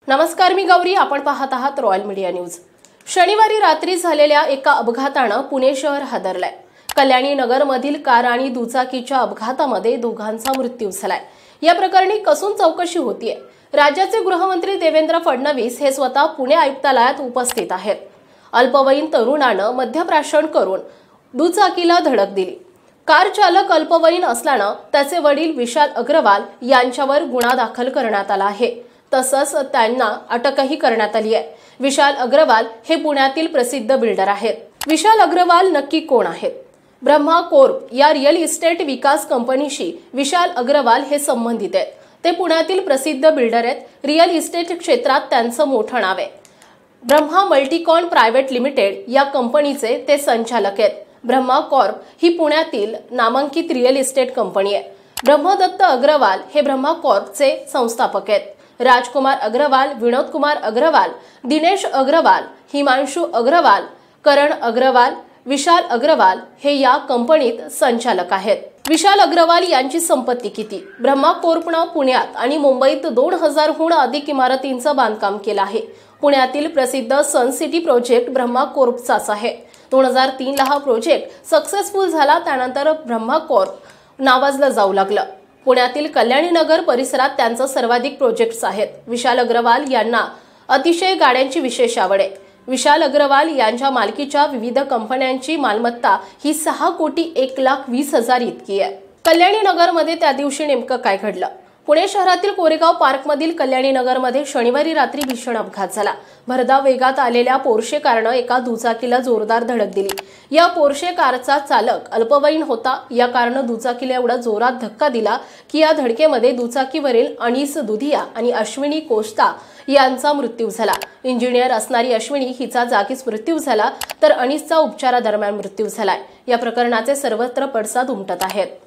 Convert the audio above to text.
नमस्कार, मी गौरी. आपण पाहत आहात रॉयल मीडिया न्यूज. शनिवारी रात्री झालेल्या एका अपघाताने पुणे शहर हादरलंय. कल्याणी नगरमधील कार आणि दुचाकीच्या अपघातामध्ये दोघांचा मृत्यू झालाय. या प्रकरणी कसून चौकशी होतीये. राज्याचे गृहमंत्री देवेंद्र फडणवीस हे स्वतः पुणे आयुक्तालयात उपस्थित आहेत. अल्पवयीन तरुणानं मद्यप्राशन करून दुचाकीला धडक दिली. कार चालक अल्पवयीन असल्यानं त्याचे वडील विशाल अग्रवाल यांच्यावर गुन्हा दाखल करण्यात आला आहे. तसंच त्यांना अटकही करण्यात आली आहे. विशाल अग्रवाल हे पुण्यातील प्रसिद्ध बिल्डर आहेत. विशाल अग्रवाल नक्की कोण आहेत? ब्रह्मा कॉर्प या रिअल इस्टेट विकास कंपनीशी विशाल अग्रवाल हे संबंधित आहेत. ते पुण्यातील प्रसिद्ध बिल्डर आहेत. रिअल इस्टेट क्षेत्रात त्यांचं मोठं नाव आहे. ब्रह्मा मल्टीकॉन प्रायव्हेट लिमिटेड या कंपनीचे ते संचालक आहेत. ब्रह्मा कॉर्प ही पुण्यातील नामांकित रिअल इस्टेट कंपनी आहे. ब्रह्मदत्त अग्रवाल हे ब्रह्मा कॉर्पचे संस्थापक आहेत. राजकुमार अग्रवाल, विनोद कुमार अग्रवाल, दिनेश अग्रवाल, हिमांशु अग्रवाल, करण अग्रवाल, विशाल अग्रवाल हे या कंपनीत संचालक आहेत. विशाल अग्रवाल यांची संपत्ती किती? ब्रह्मा कॉर्पनं पुण्यात आणि मुंबईत 2000हून अधिक इमारतींचं बांधकाम केलं आहे. पुण्यातील प्रसिद्ध सन सिटी प्रोजेक्ट ब्रह्मा कॉर्पचाच आहे. 2003ला हा प्रोजेक्ट सक्सेसफुल झाला. त्यानंतर ब्रह्मा कॉर्प नावाजलं जाऊ लागलं. पुण्यातील कल्याणी नगर परिसरात त्यांचं सर्वाधिक प्रोजेक्ट्स आहेत. विशाल अग्रवाल यांना अतिशय गाड्यांची विशेष आवड आहे. विशाल अग्रवाल यांच्या मालकीच्या विविध कंपन्यांची मालमत्ता ही 6,01,20,000 इतकी आहे. कल्याणी नगरमध्ये त्या दिवशी नेमकं काय घडलं? पुणे शहरातील कोरेगाव पार्कमधील कल्याणी नगरमध्ये शनिवारी रात्री भीषण अपघात झाला. भरधाव वेगात आलेल्या पोर्शे कारनं एका दुचाकीला जोरदार धडक दिली. या पोर्शे कारचा चालक अल्पवयीन होता. या कारनं दुचाकीला एवढा जोरात धक्का दिला की या धडकेमध्ये दुचाकीवरील अनीस दुधिया आणि अश्विनी कोस्टा यांचा मृत्यू झाला. इंजिनियर असणारी अश्विनी हिचा जागीच मृत्यू झाला, तर अनीसचा उपचारादरम्यान मृत्यू झालाय. या प्रकरणाचे सर्वत्र पडसाद उमटत आहेत.